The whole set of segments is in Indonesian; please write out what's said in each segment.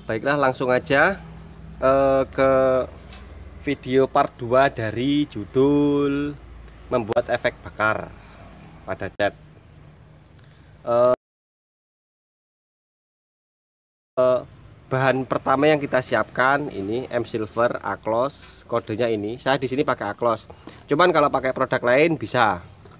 Baiklah, langsung aja ke video part 2 dari judul membuat efek bakar pada cat. Bahan pertama yang kita siapkan ini M Silver Aklos, kodenya ini. Saya di sini pakai Aklos. Cuman kalau pakai produk lain bisa.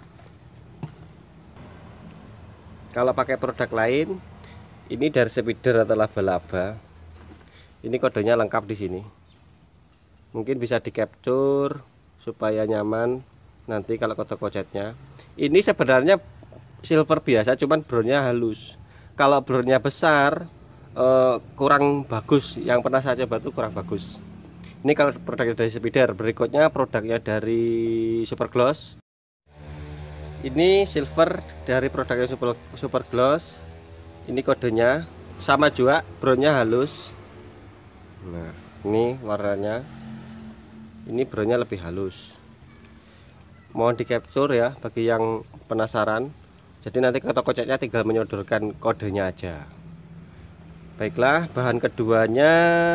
Kalau pakai produk lain, ini dari Spider atau laba-laba. Ini kodenya lengkap di sini. Mungkin bisa di capture supaya nyaman nanti kalau ke toko catnya. Ini sebenarnya silver biasa, cuman brownnya halus. Kalau brownnya besar kurang bagus. Yang pernah saya coba itu kurang bagus. Ini kalau produknya dari Spider. Berikutnya produknya dari Super Gloss. Ini silver dari produknya Super Gloss. Ini kodenya sama juga, brownnya halus. Nah, ini warnanya. Ini brownnya lebih halus. Mohon di capture ya bagi yang penasaran. Jadi nanti ke toko catnya tinggal menyodorkan kodenya aja. Baiklah, bahan keduanya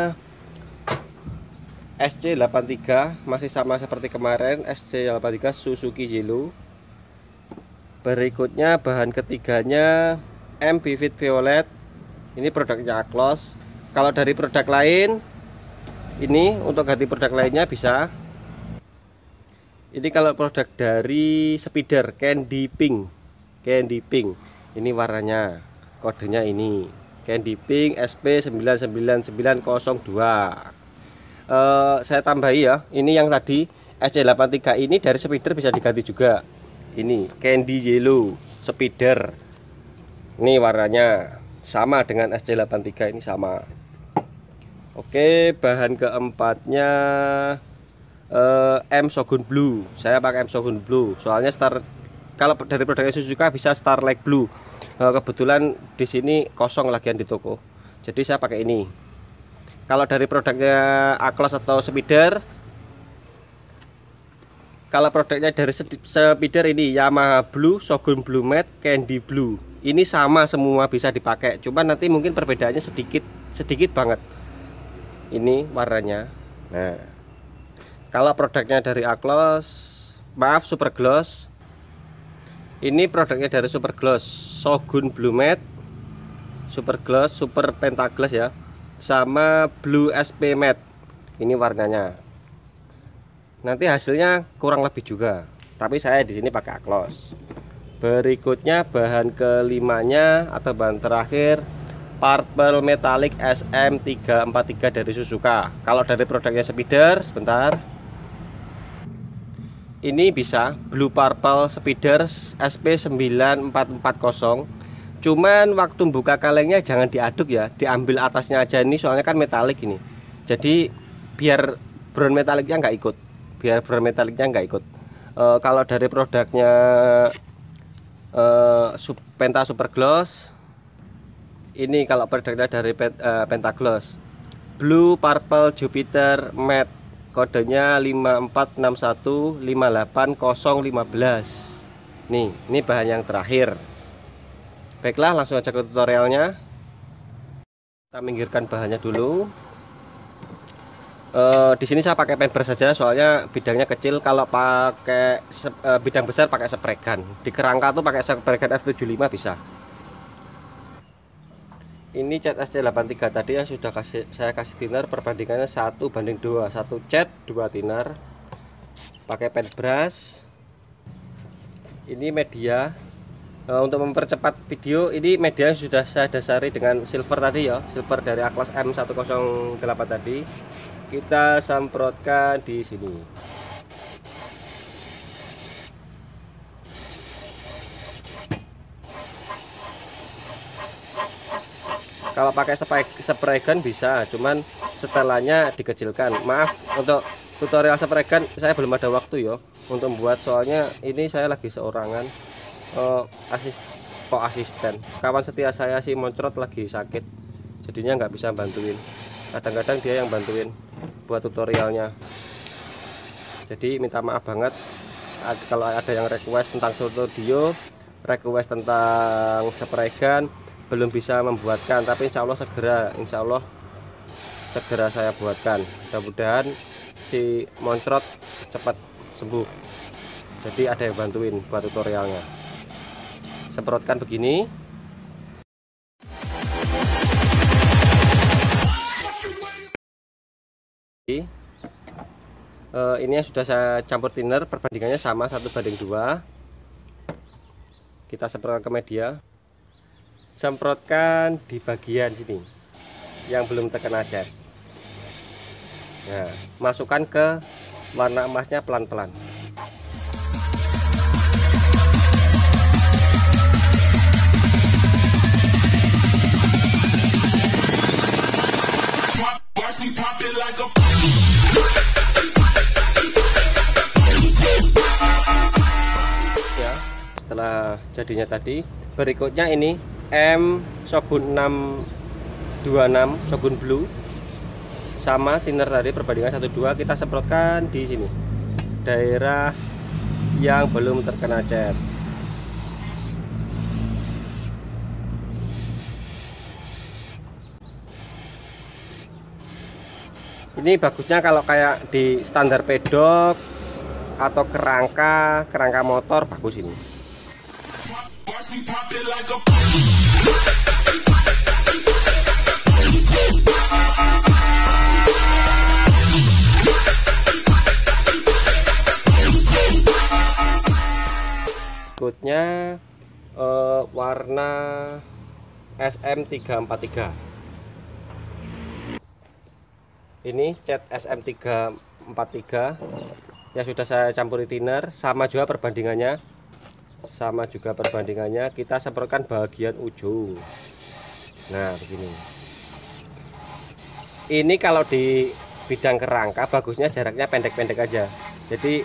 SC83, masih sama seperti kemarin, SC83 Suzuki Yellow. Berikutnya bahan ketiganya M Vivid Violet. Ini produknya Aklos. Kalau dari produk lain, ini untuk ganti produk lainnya bisa. Ini kalau produk dari Spider Candy Pink. Candy Pink. Ini warnanya. Kodenya ini. Candy Pink SP99902. Saya tambahi ya. Ini yang tadi SC83 ini dari Spider bisa diganti juga. Ini Candy Yellow Spider. Ini warnanya sama dengan SC83 ini sama. Oke, bahan keempatnya M Shogun Blue. Saya pakai M Shogun Blue. Soalnya kalau dari produknya Suzuka bisa Starlight Blue. Kebetulan di sini kosong lagian di toko. Jadi saya pakai ini. Kalau dari produknya Aklos atau Spider, kalau produknya dari Spider ini Yamaha Blue, Shogun Blue Matte, Candy Blue. Ini sama semua bisa dipakai. Cuman nanti mungkin perbedaannya sedikit banget. Ini warnanya. Nah, kalau produknya dari Aklos, maaf Super Gloss. Ini produknya dari Super Gloss, Shogun Blue Matte, Super Gloss, Super Pentaglass ya, sama Blue SP Matte. Ini warnanya. Nanti hasilnya kurang lebih juga. Tapi saya di sini pakai Aklos. Berikutnya bahan kelimanya atau bahan terakhir Purple Metallic SM343 dari Suzuka. Kalau dari produknya Spider, sebentar. Ini bisa Blue Purple Spider SP9440. Cuman waktu buka kalengnya jangan diaduk ya, diambil atasnya aja ini soalnya kan metalik ini. Jadi biar brown metaliknya nggak ikut. Kalau dari produknya Penta Super Gloss. Ini kalau produknya dari Pentaglass Blue Purple Jupiter Matte, kodenya 546158015. Ini bahan yang terakhir. Baiklah, langsung aja ke tutorialnya. Kita minggirkan bahannya dulu. Di sini saya pakai paintbrush saja soalnya bidangnya kecil. Kalau pakai bidang besar pakai spray gun. Di kerangka tuh pakai spray gun F75 bisa. Ini cat SC83 tadi yang sudah saya kasih thinner, perbandingannya 1:2, 1 cat 2 thinner. Pakai paintbrush. Ini media. Untuk mempercepat video, ini media yang sudah saya dasari dengan silver tadi ya, silver dari Aklos M108 tadi. Kita semprotkan di sini. Kalau pakai spray gun bisa, cuman setelannya dikecilkan. Maaf untuk tutorial spray gun saya belum ada waktu ya untuk membuat, soalnya ini saya lagi seorangan. Asisten kawan setia saya si Moncrot lagi sakit, jadinya nggak bisa bantuin. Kadang-kadang dia yang bantuin buat tutorialnya. Jadi minta maaf banget kalau ada yang request tentang studio, request tentang spray gun, belum bisa membuatkan, tapi insya Allah segera, insya Allah segera saya buatkan. Mudah-mudahan si moncrot cepat sembuh. Jadi ada yang bantuin buat tutorialnya. Semprotkan begini. Ini yang sudah saya campur thinner, perbandingannya sama 1:2. Kita semprotkan ke media. Semprotkan di bagian sini yang belum terkena cat. Nah, masukkan ke warna emasnya pelan-pelan. Ya, setelah jadinya tadi, berikutnya ini M Shogun 626 Shogun Blue sama thinner tadi perbandingan 1:2. Kita semprotkan di sini daerah yang belum terkena cat. Ini bagusnya kalau kayak di standar pedok atau kerangka motor, bagus ini. Berikutnya warna SM343. Ini cat SM343 yang sudah saya campuri thinner, sama juga perbandingannya. Kita semprotkan bagian ujung. Nah, begini. Ini kalau di bidang kerangka bagusnya jaraknya pendek-pendek aja. Jadi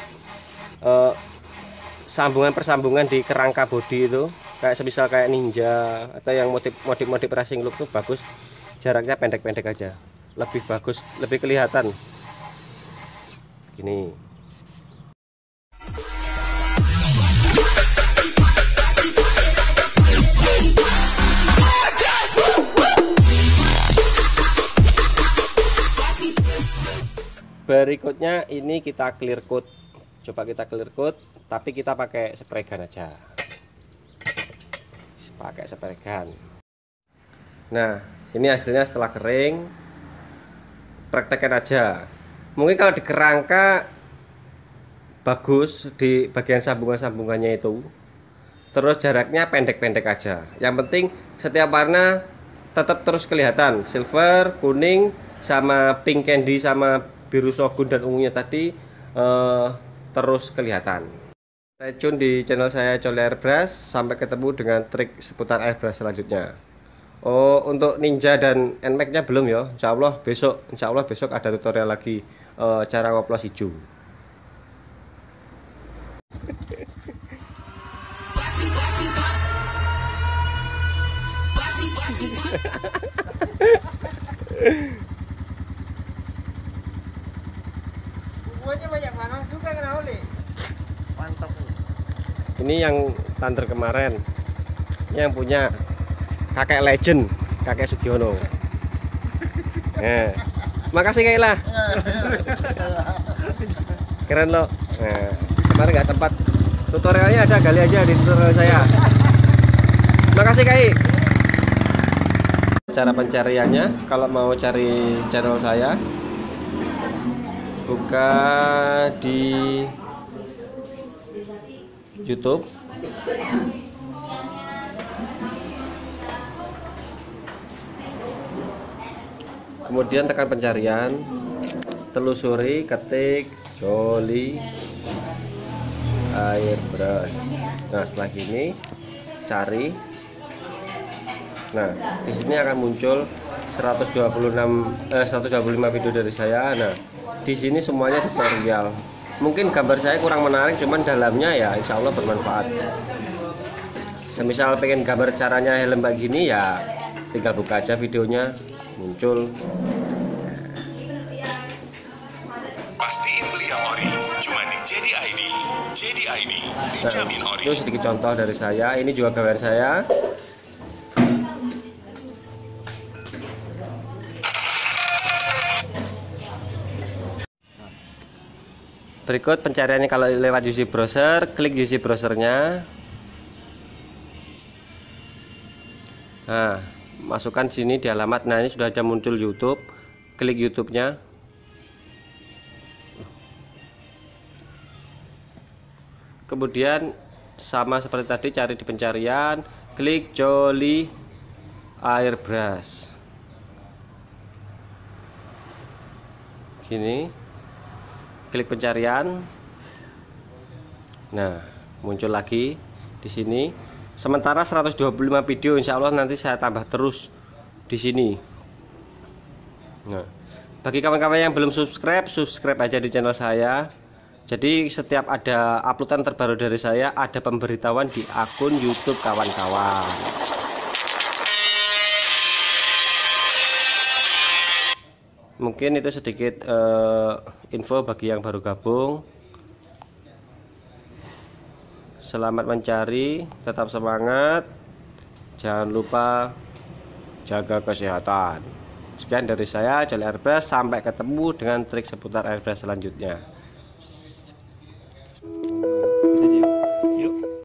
persambungan di kerangka bodi itu kayak semisal kayak Ninja atau yang motif racing look tuh bagus jaraknya pendek-pendek aja. Lebih bagus, lebih kelihatan. Gini. Berikutnya ini kita clear coat. Coba kita clear coat, tapi kita pakai spray gun aja. Pakai spray gun. Nah, ini hasilnya setelah kering. Praktekkan aja. Mungkin kalau di kerangka bagus di bagian sambungannya itu. Terus jaraknya pendek-pendek aja. Yang penting setiap warna tetap terus kelihatan. Silver, kuning, sama pink candy, sama biru shogun dan ungunya tadi terus kelihatan. Stay tune di channel saya Coli Airbrush. Sampai ketemu dengan trik seputar airbrush selanjutnya. Oh, untuk Ninja dan NMAX-nya belum ya. Insya Allah besok ada tutorial lagi cara ngoplos hijau. Buahnya banyak banget juga kena oleh. Mantap. Ini yang Thunder kemarin. Yang punya kakek legend, kakek Sugiono. Nah, makasih kakek lah. Keren loh. Nah, kemarin nggak sempat tutorialnya, ada gali aja di tutorial saya. Makasih kakek. Cara pencariannya, kalau mau cari channel saya, buka di YouTube. Kemudian tekan pencarian, telusuri, ketik Coli Airbrush. Nah, setelah gini cari. Nah, di sini akan muncul 125 video dari saya. Nah, di sini semuanya tutorial. Mungkin gambar saya kurang menarik, cuman dalamnya ya insya Allah bermanfaat. Semisal pengen gambar caranya helm begini ya tinggal buka aja videonya, muncul. Pastiin beli yang ori, cuma di JD ID dijamin ori. Itu sedikit contoh dari saya. Ini juga gambar saya. Berikut pencariannya kalau lewat UC Browser, klik UC Browsernya. Nah, masukkan sini di alamat. Nah, ini sudah ada muncul YouTube. Klik YouTube-nya. Kemudian sama seperti tadi, cari di pencarian, klik Jolly Airbrush. Gini, klik pencarian. Nah, muncul lagi di sini. Sementara 125 video, insya Allah nanti saya tambah terus di sini. Nah, bagi kawan-kawan yang belum subscribe, subscribe aja di channel saya. Jadi setiap ada uploadan terbaru dari saya, ada pemberitahuan di akun YouTube kawan-kawan. Mungkin itu sedikit info bagi yang baru gabung. Selamat mencari, tetap semangat, jangan lupa jaga kesehatan. Sekian dari saya, Jolly Airbrush. Sampai ketemu dengan trik seputar airbrush selanjutnya.